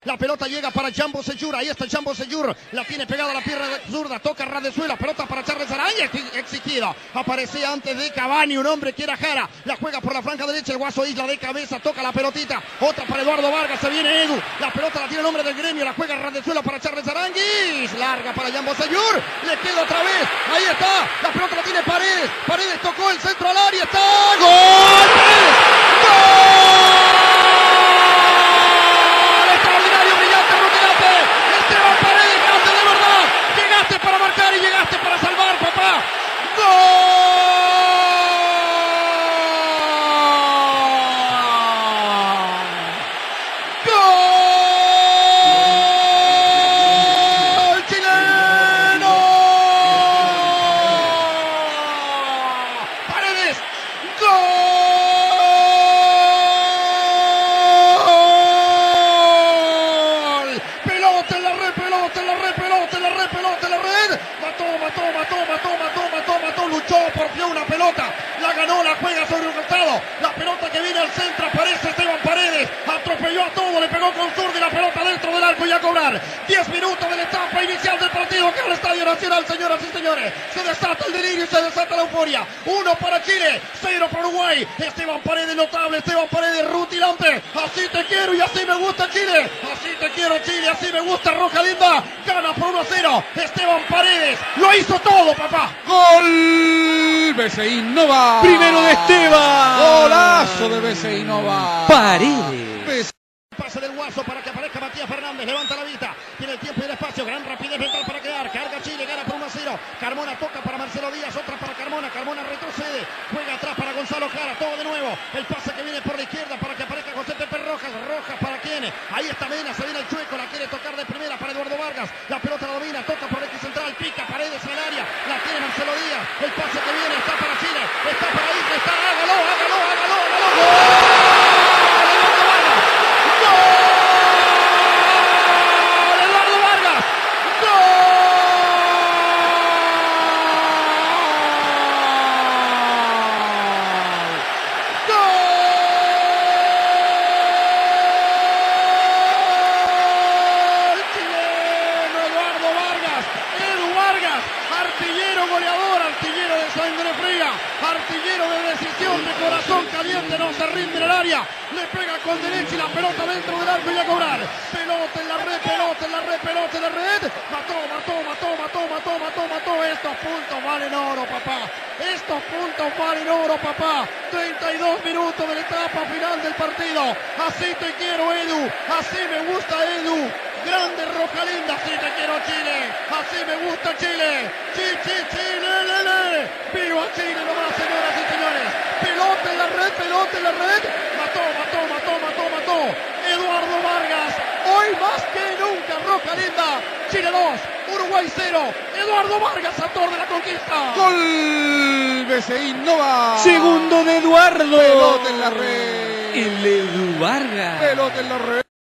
La pelota llega para Jambo Seyur. Ahí está Jambo Seyur. La tiene pegada a la pierna zurda. Toca Radezuela. Pelota para Charles Araya. Exigido. Aparecía antes de Cavani. Un hombre que era Jara. La juega por la franja derecha. El Guaso Isla de cabeza. Toca la pelotita. Otra para Eduardo Vargas. Se viene Edu. La pelota la tiene el hombre del gremio. La juega Radezuela para Charles Aranguis. Larga para Jambo Seyur. Le queda otra vez. Ahí está. La pelota la tiene Paredes. Paredes tocó el centro al área. Está. ¡Gol! ¡Gol! Para marcar y llegaste para salvar, papá. ¡Gol! ¡Chileno! Paredes. ¡Gol! Pelota en la red, pelota en la red, pelota en la red, pelota en la red. Mató, luchó, porfió una pelota, la ganó, la juega sobre un costado, la pelota que viene al centro, aparece Esteban Paredes, atropelló a todo, le pegó con zurda y la pelota dentro del arco y a cobrar. 10 minutos de la etapa inicial del partido que es el Estadio Nacional, señoras y señores. Se desata el delirio y se desata la euforia. 1 para Chile, 0 para Uruguay. Esteban Paredes notable, Esteban Paredes rutilante. Así te quiero y así me gusta Chile. Así te quiero Chile, así me gusta Roja Linda. Gana por 1-0. Esteban Paredes lo hizo todo, papá. Gol BCI Nova. Primero de Esteban. Golazo de BCI Nova. Paredes. Pase del Guaso para que aparezca Matías Fernández. Levanta la vista. Tiene el tiempo y el espacio. Gran rapidez mental para quedar. Carga Chile. Gana por 1-0. Carmona toca para Marcelo Díaz. Otra para Carmona. Carmona retrocede. Juega atrás para Gonzalo Jara. Todo de nuevo. El pase que viene por la izquierda para que aparezca José Pepe Rojas. Rojas para quién. Ahí está Mena. Se viene el Chueco. La quiere tocar de primera para Eduardo Vargas. La pelota la domina. Toca por el eje central. Pica Paredes en el área. La tiene Marcelo Díaz. El pase que viene está para Chile. Está para Isla. Está. Hágalo. Hágalo. Hágalo. Hágalo. ¡Gol! Goleador, artillero de sangre fría, artillero de decisión, de corazón caliente, no se rinde en el área, le pega con derecha y la pelota dentro del arco y a cobrar. Pelota en la red, pelota en la red, pelota en la red. Mató. Estos puntos valen oro, papá. Estos puntos valen oro, papá. 32 minutos de la etapa final del partido. Así te quiero, Edu. Así me gusta, Edu. Grande Roja Linda, así te quiero Chile, así me gusta Chile, Chile, lele, viva Chile nomás, señoras y señores, pelota en la red, mató, Eduardo Vargas, hoy más que nunca Roja Linda, Chile 2, Uruguay 0, Eduardo Vargas, autor de la conquista. Gol BCI Nova. Segundo de Eduardo. Pelota en la red. El Edu Vargas. Pelota en la red.